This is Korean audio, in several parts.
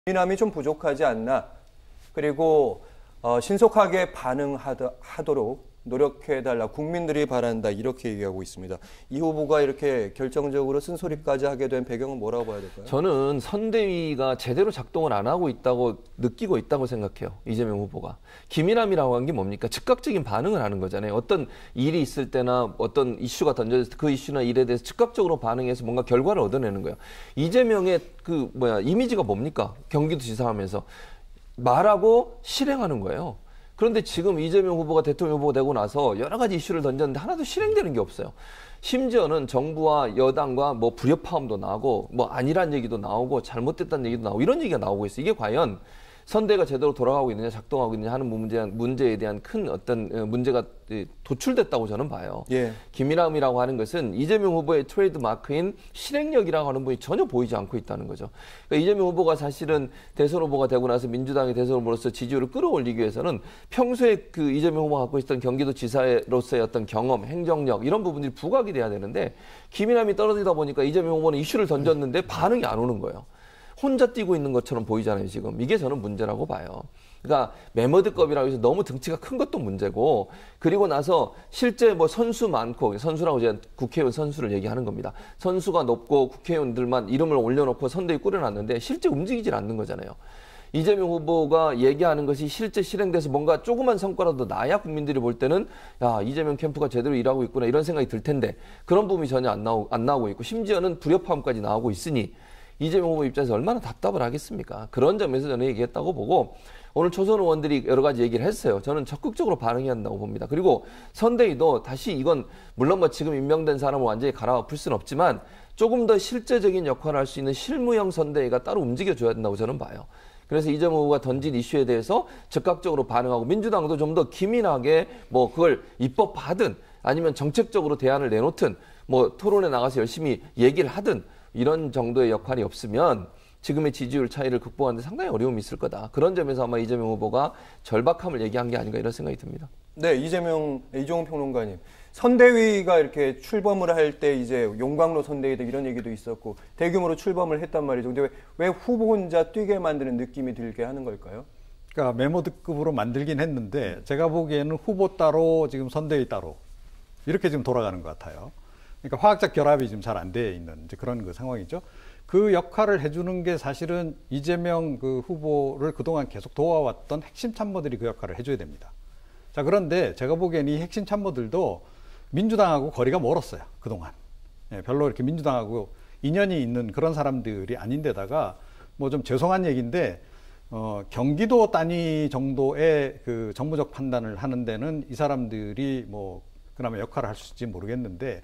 민감이 좀 부족하지 않나. 그리고 신속하게 반응하도록 노력해달라. 국민들이 바란다. 이렇게 얘기하고 있습니다. 이 후보가 이렇게 결정적으로 쓴소리까지 하게 된 배경은 뭐라고 봐야 될까요? 저는 선대위가 제대로 작동을 안 하고 있다고 느끼고 있다고 생각해요. 이재명 후보가. 기민함이라고 한 게 뭡니까? 즉각적인 반응을 하는 거잖아요. 어떤 일이 있을 때나 어떤 이슈가 던져졌을 때 그 이슈나 일에 대해서 즉각적으로 반응해서 뭔가 결과를 얻어내는 거예요. 이재명의 이미지가 뭡니까? 경기도지사 하면서 말하고 실행하는 거예요. 그런데 지금 이재명 후보가 대통령 후보가 되고 나서 여러 가지 이슈를 던졌는데 하나도 실행되는 게 없어요. 심지어는 정부와 여당과 불협화음도 나오고 아니란 얘기도 나오고 잘못됐다는 얘기도 나오고 이런 얘기가 나오고 있어요. 이게 과연 선대가 제대로 돌아가고 있느냐 작동하고 있느냐 하는 문제에 대한 큰 어떤 문제가 도출됐다고 저는 봐요. 예. 기민함이라고 하는 것은 이재명 후보의 트레이드 마크인 실행력이라고 하는 부분이 전혀 보이지 않고 있다는 거죠. 그러니까 이재명 후보가 사실은 대선 후보가 되고 나서 민주당의 대선 후보로서 지지율을 끌어올리기 위해서는 평소에 그 이재명 후보가 갖고 있었던 경기도지사로서의 어떤 경험, 행정력 이런 부분들이 부각이 돼야 되는데 기민함이 떨어지다 보니까 이재명 후보는 이슈를 던졌는데 반응이 안 오는 거예요. 혼자 뛰고 있는 것처럼 보이잖아요, 지금. 이게 저는 문제라고 봐요. 그러니까 매머드급이라고 해서 너무 등치가 큰 것도 문제고, 그리고 나서 실제 선수 많고, 선수라고 제가 국회의원 선수를 얘기하는 겁니다. 선수가 높고 국회의원들만 이름을 올려놓고 선대위 꾸려놨는데 실제 움직이질 않는 거잖아요. 이재명 후보가 얘기하는 것이 실제 실행돼서 뭔가 조그만 성과라도 나야 국민들이 볼 때는 야, 이재명 캠프가 제대로 일하고 있구나 이런 생각이 들 텐데 그런 부분이 전혀 안 나오고 있고 심지어는 불협화음까지 나오고 있으니 이재명 후보 입장에서 얼마나 답답을 하겠습니까? 그런 점에서 저는 얘기했다고 보고 오늘 초선 의원들이 여러 가지 얘기를 했어야 저는 적극적으로 반응해야 한다고 봅니다. 그리고 선대위도 다시 이건 물론 지금 임명된 사람을 완전히 갈아엎을 수는 없지만 조금 더 실제적인 역할을 할 수 있는 실무형 선대위가 따로 움직여줘야 된다고 저는 봐요. 그래서 이재명 후보가 던진 이슈에 대해서 즉각적으로 반응하고 민주당도 좀 더 기민하게 그걸 입법하든 아니면 정책적으로 대안을 내놓든 토론에 나가서 열심히 얘기를 하든 이런 정도의 역할이 없으면 지금의 지지율 차이를 극복하는 데 상당히 어려움이 있을 거다. 그런 점에서 아마 이재명 후보가 절박함을 얘기한 게 아닌가 이런 생각이 듭니다. 네, 이종훈 평론가님. 선대위가 이렇게 출범을 할 때 이제 용광로 선대위도 이런 얘기도 있었고 대규모로 출범을 했단 말이죠. 근데 왜 후보 혼자 뛰게 만드는 느낌이 들게 하는 걸까요? 그러니까 메모드급으로 만들긴 했는데 제가 보기에는 후보 따로 지금 선대위 따로 이렇게 지금 돌아가는 것 같아요. 그러니까 화학적 결합이 지금 잘 안 돼 있는 이제 그런 상황이죠. 그 역할을 해주는 게 사실은 이재명 후보를 그동안 계속 도와왔던 핵심 참모들이 그 역할을 해줘야 됩니다. 자, 그런데 제가 보기엔 이 핵심 참모들도 민주당하고 거리가 멀었어요. 그동안. 예, 별로 이렇게 민주당하고 인연이 있는 그런 사람들이 아닌데다가 좀 죄송한 얘기인데 경기도 단위 정도의 그 정무적 판단을 하는 데는 이 사람들이 그나마 역할을 할 수 있을지 모르겠는데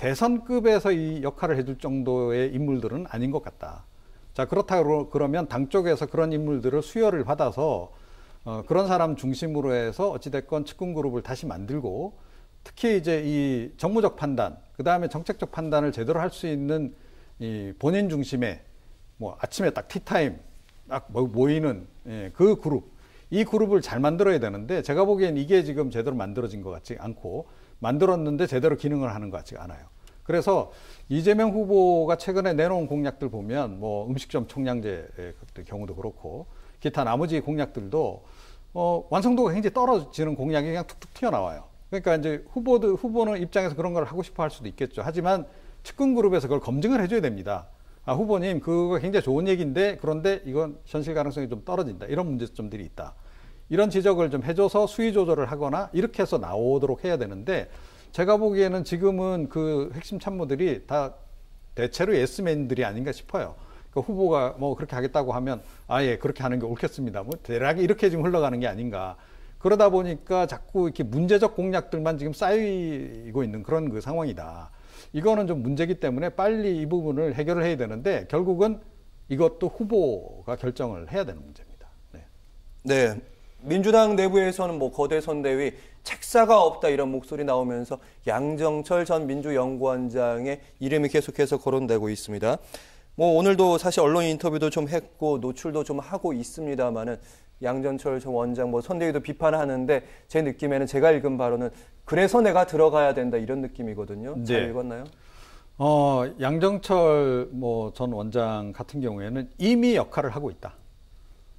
대선급에서 이 역할을 해줄 정도의 인물들은 아닌 것 같다. 자, 그렇다고 그러면 당 쪽에서 그런 인물들을 수혈을 받아서 그런 사람 중심으로 해서 어찌됐건 측근 그룹을 다시 만들고 특히 이제 이 정무적 판단, 그 다음에 정책적 판단을 제대로 할 수 있는 이 본인 중심의 아침에 딱 티타임 딱 모이는 그 그룹, 이 그룹을 잘 만들어야 되는데 제가 보기엔 이게 지금 제대로 만들어진 것 같지 않고 만들었는데 제대로 기능을 하는 것 같지가 않아요. 그래서 이재명 후보가 최근에 내놓은 공약들 보면 음식점 총량제 경우도 그렇고 기타 나머지 공약들도 완성도가 굉장히 떨어지는 공약이 그냥 툭툭 튀어나와요. 그러니까 이제 후보는 입장에서 그런 걸 하고 싶어 할 수도 있겠죠. 하지만 측근 그룹에서 그걸 검증을 해줘야 됩니다. 아, 후보님 그거 굉장히 좋은 얘기인데 그런데 이건 현실 가능성이 좀 떨어진다. 이런 문제점들이 있다. 이런 지적을 좀 해줘서 수위 조절을 하거나 이렇게 해서 나오도록 해야 되는데 제가 보기에는 지금은 그 핵심 참모들이 다 대체로 예스맨들이 아닌가 싶어요. 그러니까 후보가 그렇게 하겠다고 하면 예, 그렇게 하는 게 옳겠습니다. 대략 이렇게 지금 흘러가는 게 아닌가. 그러다 보니까 자꾸 이렇게 문제적 공약들만 지금 쌓이고 있는 그런 상황이다. 이거는 좀 문제기 때문에 빨리 이 부분을 해결을 해야 되는데 결국은 이것도 후보가 결정을 해야 되는 문제입니다. 네. 네. 민주당 내부에서는 거대 선대위 책사가 없다 이런 목소리 나오면서 양정철 전 민주연구원장의 이름이 계속해서 거론되고 있습니다. 오늘도 사실 언론 인터뷰도 좀 했고 노출도 좀 하고 있습니다만은 양정철 전 원장 선대위도 비판하는데 제 느낌에는 제가 읽은 바로는 그래서 내가 들어가야 된다 이런 느낌이거든요. 네. 잘 읽었나요? 양정철 전 원장 같은 경우에는 이미 역할을 하고 있다.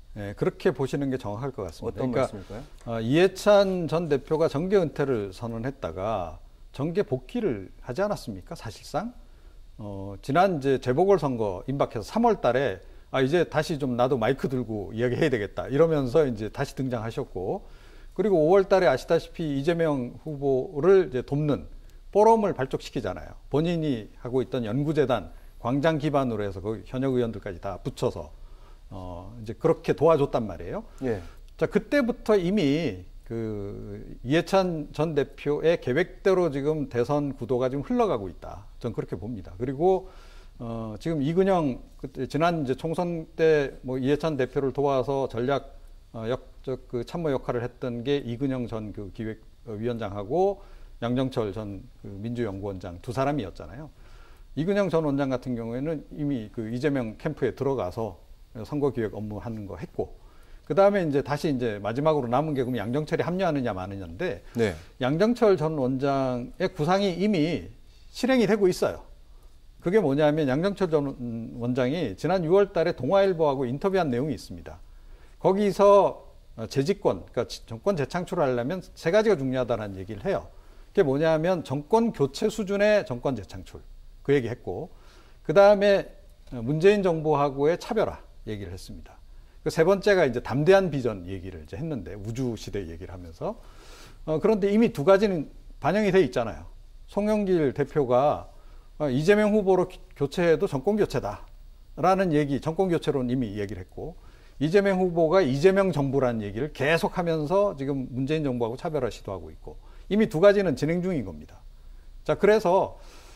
예, 그렇게 보시는 게 정확할 것 같습니다. 어떤 말씀일까요? 이해찬 전 대표가 정계 은퇴를 선언했다가 정계 복귀를 하지 않았습니까? 사실상 지난 이제 재보궐선거 임박해서 3월달에 이제 다시 좀 나도 마이크 들고 이야기해야 되겠다 이러면서 이제 다시 등장하셨고, 그리고 5월달에 아시다시피 이재명 후보를 이제 돕는 포럼을 발족시키잖아요. 본인이 하고 있던 연구재단 광장 기반으로 해서 거기 현역 의원들까지 다 붙여서 이제 그렇게 도와줬단 말이에요. 예. 자, 그때부터 이미 그 이해찬 전 대표의 계획대로 지금 대선 구도가 지금 흘러가고 있다. 전 그렇게 봅니다. 그리고 지금 이근영 그때 지난 이제 총선 때 뭐 이해찬 대표를 도와서 전략 그 참모 역할을 했던 게 이근영 전 그 기획위원장하고 양정철 전 그 민주연구원장 두 사람이었잖아요. 이근영 전 원장 같은 경우에는 이미 그 이재명 캠프에 들어가서 선거기획 업무 하는 거 했고, 그 다음에 이제 다시 이제 마지막으로 남은 게 그럼 양정철이 합류하느냐 마느냐인데, 네. 양정철 전 원장의 구상이 이미 실행이 되고 있어요. 그게 뭐냐면 양정철 전 원장이 지난 6월 달에 동아일보하고 인터뷰한 내용이 있습니다. 거기서 재집권, 그러니까 정권 재창출을 하려면 세 가지가 중요하다는 얘기를 해요. 그게 뭐냐면 정권 교체 수준의 정권 재창출, 그 얘기했고, 그 다음에 문재인 정부하고의 차별화 얘기를 했습니다. 그 세 번째가 이제 담대한 비전 얘기를 이제 했는데, 우주 시대 얘기를 하면서 그런데 이미 두 가지는 반영이 돼 있잖아요. 송영길 대표가 이재명 후보로 교체해도 정권 교체다라는 얘기, 정권 교체로는 이미 얘기를 했고, 이재명 후보가 이재명 정부라는 얘기를 계속하면서 지금 문재인 정부하고 차별화 시도하고 있고, 이미 두 가지는 진행 중인 겁니다. 자, 그래서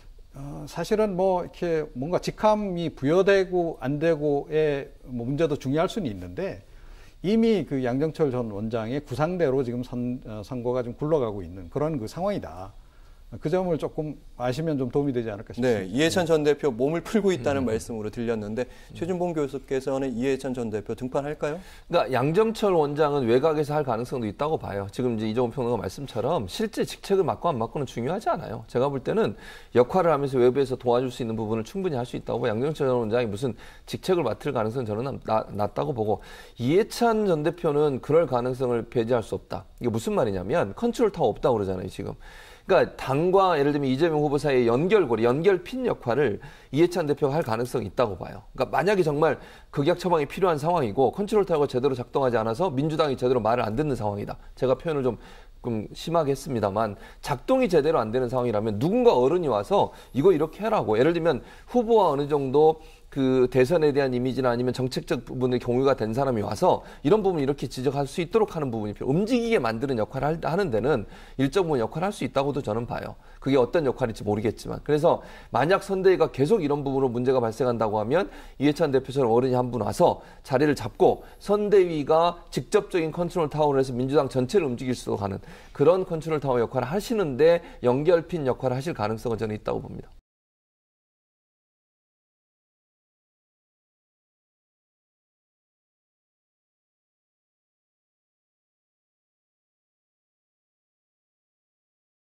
사실은 뭐 이렇게 뭔가 직함이 부여되고 안 되고의 뭐 문제도 중요할 수는 있는데, 이미 그 양정철 전 원장의 구상대로 지금 선거가 좀 굴러가고 있는 그런 그 상황이다. 그 점을 조금 아시면 좀 도움이 되지 않을까 싶습니다. 네, 이해찬 전 대표 몸을 풀고 있다는 말씀으로 들렸는데, 최준봉 교수께서는 이해찬 전 대표 등판할까요? 그러니까 양정철 원장은 외곽에서 할 가능성도 있다고 봐요. 지금 이제 이종훈 평론가 말씀처럼 실제 직책을 맡고 안 맡고는 중요하지 않아요. 제가 볼 때는 역할을 하면서 외부에서 도와줄 수 있는 부분을 충분히 할 수 있다고, 양정철 원장이 무슨 직책을 맡을 가능성은 저는 낮다고 보고, 이해찬 전 대표는 그럴 가능성을 배제할 수 없다. 이게 무슨 말이냐면 컨트롤 타워 없다고 그러잖아요, 지금. 그러니까 당과 예를 들면 이재명 후보 사이의 연결고리, 연결핀 역할을 이해찬 대표가 할 가능성이 있다고 봐요. 그러니까 만약에 정말 극약 처방이 필요한 상황이고 컨트롤 타워가 제대로 작동하지 않아서 민주당이 제대로 말을 안 듣는 상황이다. 제가 표현을 좀 심하게 했습니다만, 작동이 제대로 안 되는 상황이라면 누군가 어른이 와서 이거 이렇게 해라고, 예를 들면 후보와 어느 정도 그 대선에 대한 이미지나 아니면 정책적 부분의 공유가 된 사람이 와서 이런 부분 이렇게 지적할 수 있도록 하는 부분이 필요, 움직이게 만드는 역할을 하는 데는 일정 부분 역할을 할 수 있다고도 저는 봐요. 그게 어떤 역할일지 모르겠지만. 그래서 만약 선대위가 계속 이런 부분으로 문제가 발생한다고 하면 이해찬 대표처럼 어른이 한 분 와서 자리를 잡고 선대위가 직접적인 컨트롤 타워를 해서 민주당 전체를 움직일 수 있도록 하는 그런 컨트롤 타워 역할을 하시는데 연결핀 역할을 하실 가능성은 저는 있다고 봅니다.